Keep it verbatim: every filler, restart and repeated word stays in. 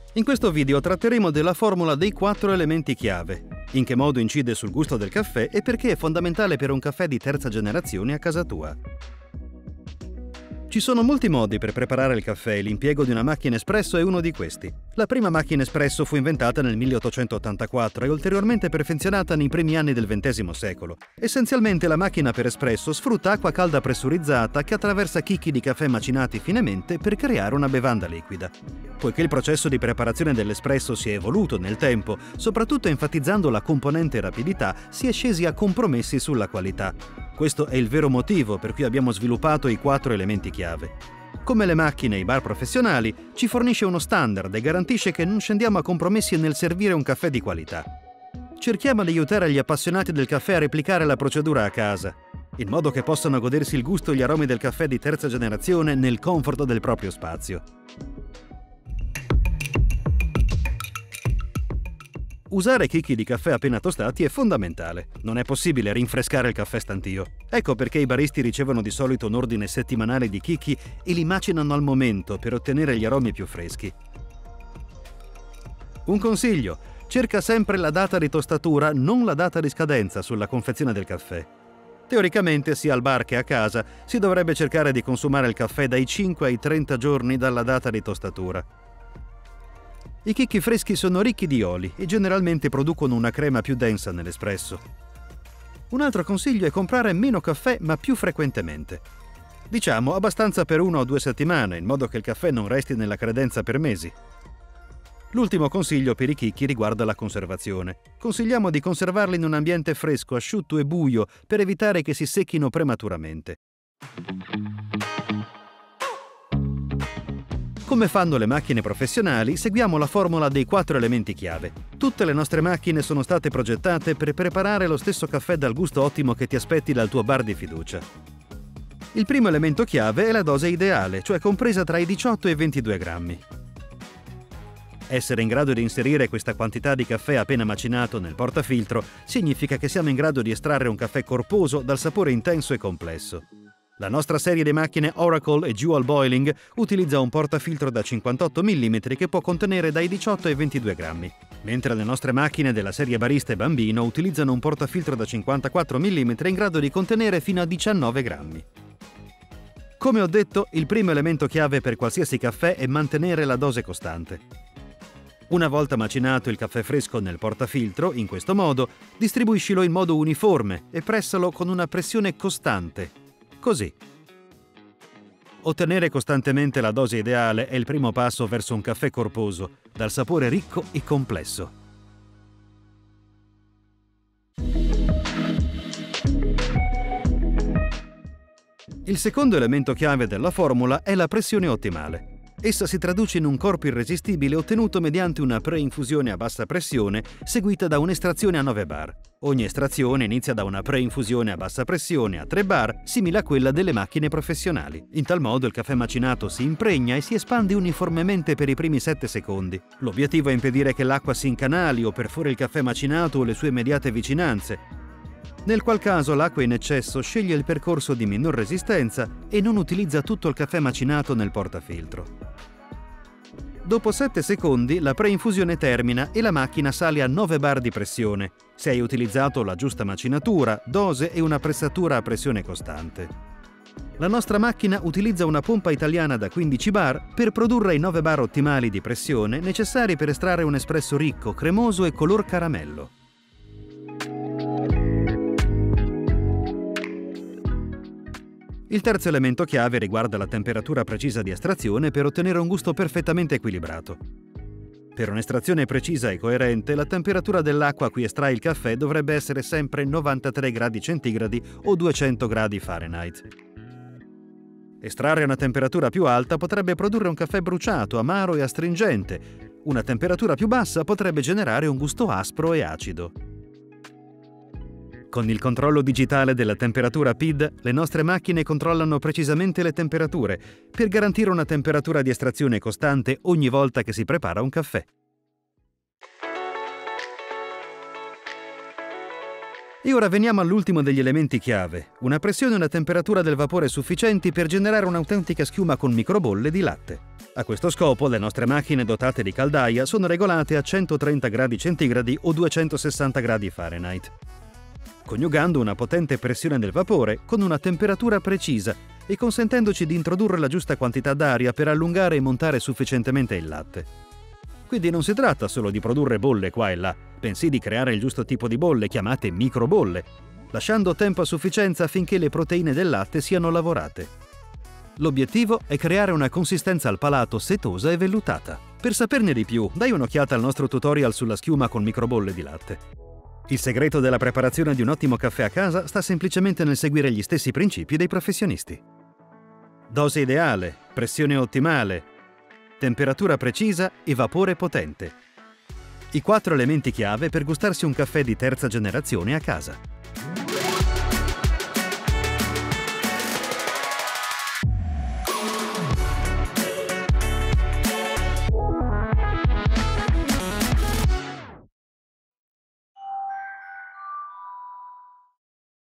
In questo video tratteremo della formula dei quattro elementi chiave, in che modo incide sul gusto del caffè e perché è fondamentale per un caffè di terza generazione a casa tua. Ci sono molti modi per preparare il caffè e l'impiego di una macchina espresso è uno di questi. La prima macchina espresso fu inventata nel milleottocentottantaquattro e ulteriormente perfezionata nei primi anni del ventesimo secolo. Essenzialmente la macchina per espresso sfrutta acqua calda pressurizzata che attraversa chicchi di caffè macinati finemente per creare una bevanda liquida. Poiché il processo di preparazione dell'espresso si è evoluto nel tempo, soprattutto enfatizzando la componente rapidità, si è scesi a compromessi sulla qualità. Questo è il vero motivo per cui abbiamo sviluppato i quattro elementi chiave. Come le macchine e i bar professionali, ci fornisce uno standard e garantisce che non scendiamo a compromessi nel servire un caffè di qualità. Cerchiamo di aiutare gli appassionati del caffè a replicare la procedura a casa, in modo che possano godersi il gusto e gli aromi del caffè di terza generazione nel comfort del proprio spazio. Usare chicchi di caffè appena tostati è fondamentale. Non è possibile rinfrescare il caffè stantio. Ecco perché i baristi ricevono di solito un ordine settimanale di chicchi e li macinano al momento per ottenere gli aromi più freschi. Un consiglio: cerca sempre la data di tostatura, non la data di scadenza sulla confezione del caffè. Teoricamente, sia al bar che a casa, si dovrebbe cercare di consumare il caffè dai cinque ai trenta giorni dalla data di tostatura. I chicchi freschi sono ricchi di oli e generalmente producono una crema più densa nell'espresso. Un altro consiglio è comprare meno caffè ma più frequentemente. Diciamo abbastanza per una o due settimane, in modo che il caffè non resti nella credenza per mesi. L'ultimo consiglio per i chicchi riguarda la conservazione. Consigliamo di conservarli in un ambiente fresco, asciutto e buio per evitare che si secchino prematuramente. Come fanno le macchine professionali, seguiamo la formula dei quattro elementi chiave. Tutte le nostre macchine sono state progettate per preparare lo stesso caffè dal gusto ottimo che ti aspetti dal tuo bar di fiducia. Il primo elemento chiave è la dose ideale, cioè compresa tra i diciotto e i ventidue grammi. Essere in grado di inserire questa quantità di caffè appena macinato nel portafiltro significa che siamo in grado di estrarre un caffè corposo dal sapore intenso e complesso. La nostra serie di macchine Oracle e Dual Boiling utilizza un portafiltro da cinquantotto millimetri che può contenere dai diciotto ai ventidue grammi, mentre le nostre macchine della serie Barista e Bambino utilizzano un portafiltro da cinquantaquattro millimetri in grado di contenere fino a diciannove grammi. Come ho detto, il primo elemento chiave per qualsiasi caffè è mantenere la dose costante. Una volta macinato il caffè fresco nel portafiltro, in questo modo, distribuiscilo in modo uniforme e pressalo con una pressione costante. Così. Ottenere costantemente la dose ideale è il primo passo verso un caffè corposo, dal sapore ricco e complesso. Il secondo elemento chiave della formula è la pressione ottimale. Essa si traduce in un corpo irresistibile ottenuto mediante una preinfusione a bassa pressione seguita da un'estrazione a nove bar. Ogni estrazione inizia da una preinfusione a bassa pressione a tre bar, simile a quella delle macchine professionali. In tal modo il caffè macinato si impregna e si espande uniformemente per i primi sette secondi. L'obiettivo è impedire che l'acqua si incanali o perfori il caffè macinato o le sue immediate vicinanze, nel qual caso l'acqua in eccesso sceglie il percorso di minor resistenza e non utilizza tutto il caffè macinato nel portafiltro. Dopo sette secondi la preinfusione termina e la macchina sale a nove bar di pressione, se hai utilizzato la giusta macinatura, dose e una pressatura a pressione costante. La nostra macchina utilizza una pompa italiana da quindici bar per produrre i nove bar ottimali di pressione necessari per estrarre un espresso ricco, cremoso e color caramello. Il terzo elemento chiave riguarda la temperatura precisa di estrazione per ottenere un gusto perfettamente equilibrato. Per un'estrazione precisa e coerente, la temperatura dell'acqua a cui estrai il caffè dovrebbe essere sempre novantatré gradi centigradi o duecento gradi Fahrenheit. Estrarre a una temperatura più alta potrebbe produrre un caffè bruciato, amaro e astringente. Una temperatura più bassa potrebbe generare un gusto aspro e acido. Con il controllo digitale della temperatura P I D, le nostre macchine controllano precisamente le temperature per garantire una temperatura di estrazione costante ogni volta che si prepara un caffè. E ora veniamo all'ultimo degli elementi chiave, una pressione e una temperatura del vapore sufficienti per generare un'autentica schiuma con microbolle di latte. A questo scopo le nostre macchine dotate di caldaia sono regolate a centotrenta gradi centigradi o duecentosessanta gradi Fahrenheit, coniugando una potente pressione del vapore con una temperatura precisa e consentendoci di introdurre la giusta quantità d'aria per allungare e montare sufficientemente il latte. Quindi non si tratta solo di produrre bolle qua e là, bensì di creare il giusto tipo di bolle chiamate microbolle, lasciando tempo a sufficienza affinché le proteine del latte siano lavorate. L'obiettivo è creare una consistenza al palato setosa e vellutata. Per saperne di più, dai un'occhiata al nostro tutorial sulla schiuma con microbolle di latte. Il segreto della preparazione di un ottimo caffè a casa sta semplicemente nel seguire gli stessi principi dei professionisti. Dose ideale, pressione ottimale, temperatura precisa e vapore potente. I quattro elementi chiave per gustarsi un caffè di terza generazione a casa.